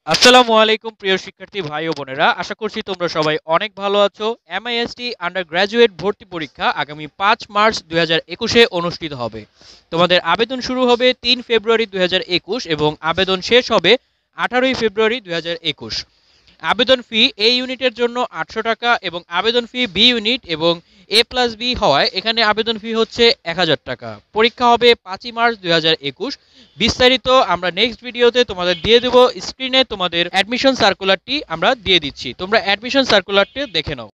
আসসালামু আলাইকুম প্রিয় শিক্ষার্থী ভাই ও বোনেরা, আশা করছি তোমরা সবাই অনেক ভালো আছো। এমআইএসটি আন্ডার গ্র্যাজুয়েট ভর্তি পরীক্ষা আগামী 5 মার্চ 2021-এ অনুষ্ঠিত হবে। তোমাদের আবেদন শুরু হবে 3 ফেব্রুয়ারি 2021 এবং আবেদন শেষ হবে 18 ফেব্রুয়ারি 2021। আবেদন ফি এ ইউনিটের জন্য 800 টাকা এবং আবেদন ফি বি ইউনিট এবং A+B হওয়ায় এখানে আবেদন ফি হচ্ছে 1000 টাকা। পরীক্ষা হবে 5 মার্চ 2021। বিস্তারিত আমরা নেক্সট ভিডিওতে তোমাদের দিয়ে দেবো। স্ক্রিনে তোমাদের অ্যাডমিশন সার্কুলারটি আমরা দিয়ে দিচ্ছি, তোমরা অ্যাডমিশন সার্কুলারটি দেখে নাও।